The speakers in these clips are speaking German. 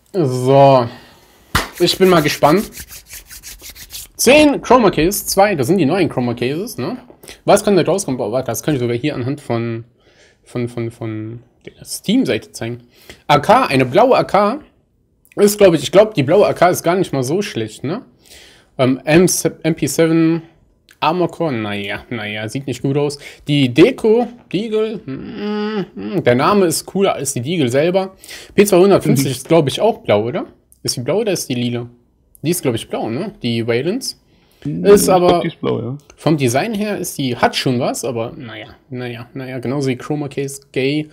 So, ich bin mal gespannt. 10 Chroma Case, 2, das sind die neuen Chroma Cases, ne? Was kann da rauskommen? Oh, warte, das kann ich sogar hier anhand von der Steam-Seite zeigen. AK, eine blaue AK, ist, glaube ich, die blaue AK ist gar nicht mal so schlecht, ne? MP7 Armor Core, naja, sieht nicht gut aus. Die Deko, Deagle, der Name ist cooler als die Deagle selber. P250 ist, glaube ich, auch blau, oder? Ist die blau oder ist die lila? Die ist, glaube ich, blau, ne? Die Valence. Ist aber, die ist blau, ja. vom Design her hat schon was, aber naja, genauso wie Chroma Case, gay,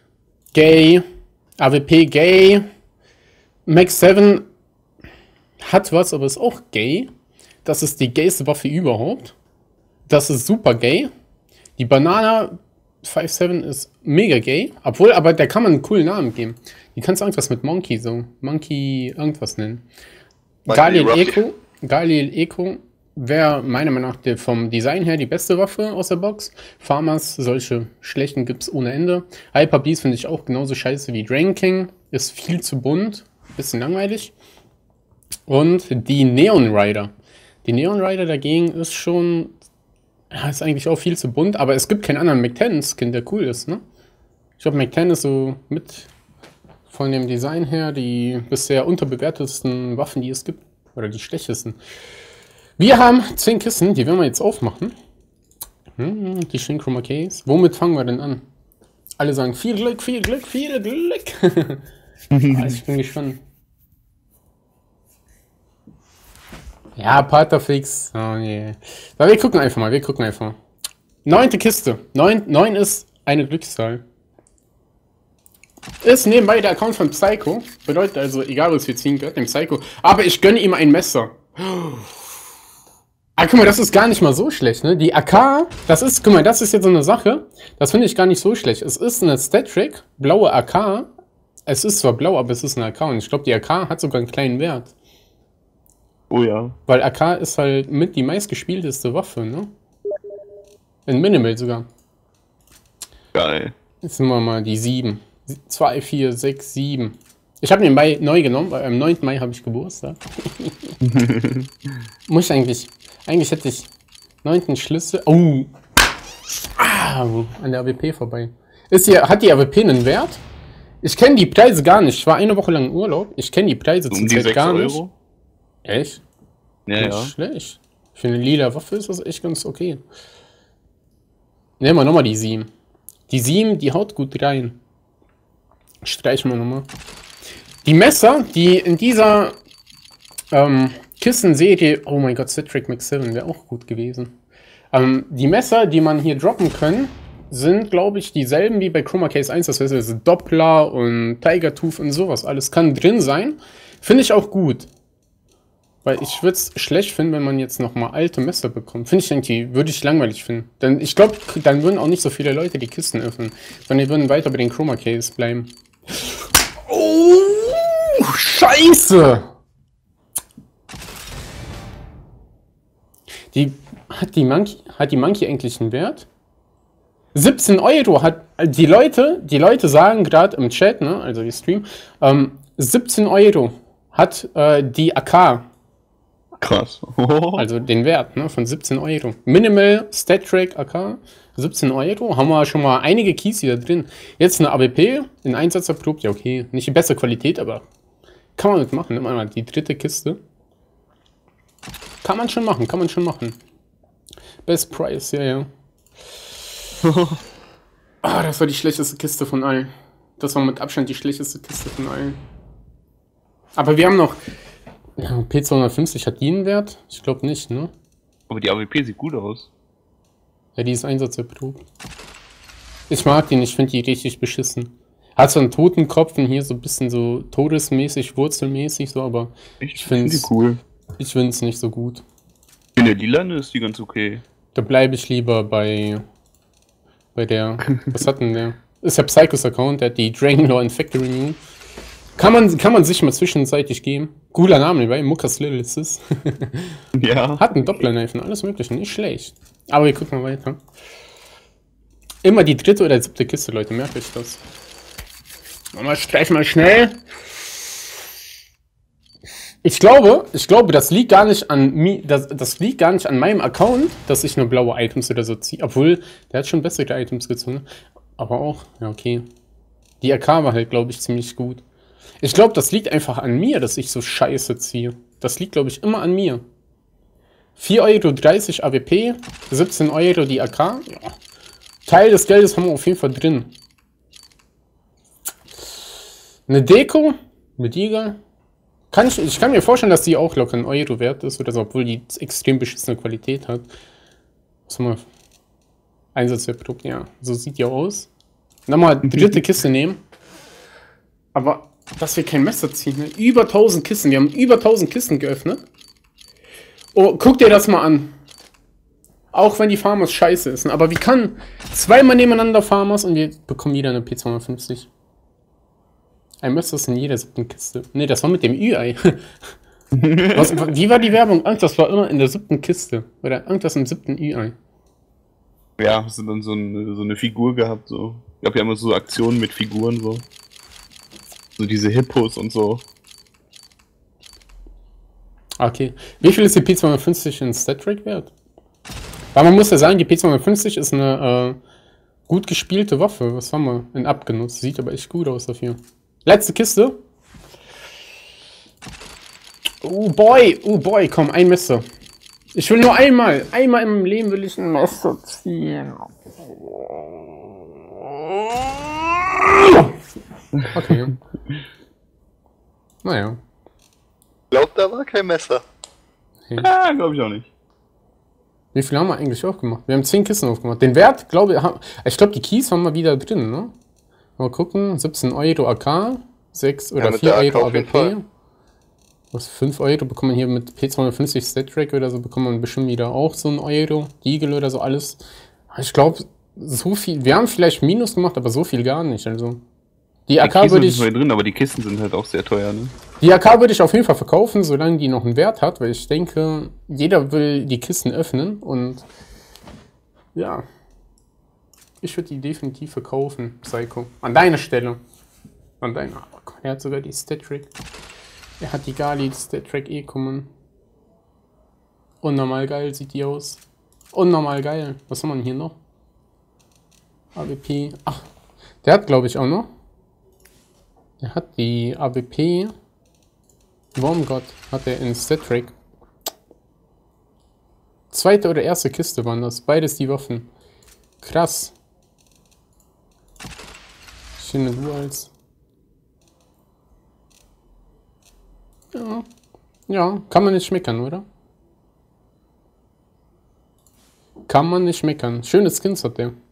AWP, gay, Max 7 hat was, aber ist auch gay. Das ist die gayste Waffe überhaupt. Das ist super gay. Die Banana 5.7 ist mega gay. Obwohl, aber der kann man einen coolen Namen geben. Die kannst du irgendwas mit Monkey irgendwas nennen. Galil Eco wäre meiner Meinung nach vom Design her die beste Waffe aus der Box. Farmers, solche schlechten gibt es ohne Ende. Hyper Beast finde ich auch genauso scheiße wie Dragon King. Ist viel zu bunt. Bisschen langweilig. Und die Neon Rider. Die Neon Rider dagegen ist schon, ist eigentlich auch viel zu bunt, aber es gibt keinen anderen Mac-10-Skin, der cool ist, ne? Ich glaube, Mac-10 ist so mit von dem Design her die bisher unterbewertesten Waffen, die es gibt. Oder die schlechtesten. Wir haben 10 Kisten, die werden wir jetzt aufmachen. Die schönen Chroma Case. Womit fangen wir denn an? Alle sagen viel Glück, viel Glück, viel Glück. Ich bin gespannt. Ja, Paterfix. Oh nee. Aber wir gucken einfach mal, 9. Kiste. 9 ist eine Glückszahl. Ist nebenbei der Account von Psycho. Bedeutet also, egal was wir ziehen, gehört dem Psycho. Aber ich gönne ihm ein Messer. Ah, guck mal, das ist gar nicht mal so schlecht, ne? Die AK, guck mal, das ist jetzt so eine Sache. Das finde ich gar nicht so schlecht. Es ist eine Stat-Trick, blaue AK. Es ist zwar blau, aber es ist eine AK. Und ich glaube, die AK hat sogar einen kleinen Wert. Oh ja. Weil AK ist halt mit die meistgespielteste Waffe, ne? In Minimal sogar. Geil. Jetzt nehmen wir mal die 7. 2, 4, 6, 7. Ich habe nebenbei neu genommen, weil am 9. Mai habe ich Geburtstag. Muss ich eigentlich hätte ich 9. Schlüssel. Oh! An der AWP vorbei. Hat die AWP einen Wert? Ich kenne die Preise gar nicht. Ich war eine Woche lang im Urlaub. Ich kenne die Preise Um die 6 gar nicht. Euro? Echt? Ja, Nicht schlecht. Für eine lila Waffe ist das echt ganz okay. Nehmen wir nochmal die 7. Die 7, die haut gut rein. Streichen wir nochmal. Die Messer, die in dieser Kissenserie, oh mein Gott, Citric Max 7 wäre auch gut gewesen. Die Messer, die man hier droppen können, sind, glaube ich, dieselben wie bei Chroma Case 1. Das heißt, also Doppler und Tiger Tooth und sowas. Alles kann drin sein. Finde ich auch gut. Weil ich würde es schlecht finden, wenn man jetzt nochmal alte Messer bekommt. Finde ich irgendwie, würde ich langweilig finden. Denn ich glaube, dann würden auch nicht so viele Leute die Kisten öffnen. Sondern die würden weiter bei den Chroma Case bleiben. Oh, Scheiße! Hat die Monkey eigentlich einen Wert? 17 Euro hat die Leute sagen gerade im Chat, ne, also die Stream, 17 Euro hat die AK. Krass. Also den Wert, ne, von 17 Euro. Minimal Stat Track AK, 17 Euro. Haben wir schon mal einige Keys wieder drin. Jetzt eine AWP in Einsatz erprobt. Ja, okay. Nicht die beste Qualität, aber kann man mitmachen. Nimm mal die 3. Kiste. Kann man schon machen. Best Price, ja. Das war die schlechteste Kiste von allen. Das war mit Abstand die schlechteste Kiste von allen. Aber wir haben noch... P250 hat die einen Wert? Ich glaube nicht, ne? Aber die AWP sieht gut aus. Ja, die ist einsatzerprobt. Ich mag die nicht, ich finde die richtig beschissen. Hat so einen Totenkopf und hier so ein bisschen so todesmäßig, wurzelmäßig, so, aber ich finde die cool. Ich finde es nicht so gut. In der Lilane ist die ganz okay. Da bleibe ich lieber bei der... Was hat denn der? Ist der Psychos Account, der hat die Dragonlore Infectory New. Kann man sich mal zwischenzeitlich geben. Cooler Name dabei, Muckas Little Sis. Ja. Hat einen Doppler-Knife und alles mögliche, nicht schlecht. Aber wir gucken mal weiter. Immer die 3. oder 7. Kiste, Leute, merkt euch das. Streichen mal schnell. Ich glaube, das liegt gar nicht an mir, das liegt gar nicht an meinem Account, dass ich nur blaue Items oder so ziehe. Obwohl, der hat schon bessere Items gezogen. Aber auch, ja, okay. Die AK war halt, glaube ich, ziemlich gut. Ich glaube, das liegt einfach an mir, dass ich so scheiße ziehe. Das liegt, glaube ich, immer an mir. 4,30 € AWP, 17 € die AK. Ja. Teil des Geldes haben wir auf jeden Fall drin. Eine Deko mit Eagle. Ich kann mir vorstellen, dass die auch locker einen Euro wert ist oder so, obwohl die extrem beschissene Qualität hat. Was haben wir? Einsatzprodukt, ja. So sieht die aus. Nochmal dritte Kiste nehmen. Aber, dass wir kein Messer ziehen, ne? Über 1000 Kisten. Wir haben über 1000 Kisten geöffnet. Oh, guck dir das mal an. Auch wenn die Farmers scheiße ist. Ne? Aber wie kann zweimal nebeneinander Farmers und wir bekommen wieder eine P250. Ein Messer ist in jeder 7. Kiste. Ne, das war mit dem Ü-Ei. Wie war die Werbung? Das war immer in der 7. Kiste. Oder irgendwas im 7. Ü-Ei. Ja, hast du dann so eine Figur gehabt, so. Ich hab ja immer so Aktionen mit Figuren, so. So diese Hippos und so. Okay. Wie viel ist die P250 in StatTrack wert? Weil man muss ja sagen, die P250 ist eine gut gespielte Waffe. Was haben wir in abgenutzt? Sieht aber echt gut aus dafür. Letzte Kiste. Oh boy, komm, ein Messer. Ich will nur einmal im Leben will ich ein Messer ziehen. Okay. Naja. Ich glaube, da war kein Messer. Okay. Ah, glaube ich auch nicht. Wie viel haben wir eigentlich aufgemacht? Wir haben 10 Kisten aufgemacht. Den Wert, glaube ich, die Keys haben wir wieder drin, ne? Mal gucken, 17 € AK, 6 oder 4 € AWP. Was 5 € bekommt man hier mit P250 StatTrack oder so, bekommt man bestimmt wieder auch so einen Euro. Eagle oder so, alles. Ich glaube, so viel, wir haben vielleicht Minus gemacht, aber so viel gar nicht, also. Die AK würde ich. Sind drin, aber die Kisten sind halt auch sehr teuer, ne? Die AK würde ich auf jeden Fall verkaufen, solange die noch einen Wert hat, weil ich denke, jeder will die Kisten öffnen und ja. Ich würde die definitiv verkaufen, Psycho. An deiner Stelle. An deiner. Oh Gott, er hat sogar die StatTrack. Er hat die Gali, die StatTrack kommen. Unnormal geil sieht die aus. Unnormal geil. Was haben wir denn hier noch? AWP. Ach, der hat glaube ich auch noch. Er hat die AWP. Wormgott hat er in StatTrack. Zweite oder erste Kiste waren das. Beides die Waffen. Krass. Schöne Duals. Ja. Ja, kann man nicht schmeckern, oder? Kann man nicht meckern. Schöne Skins hat der.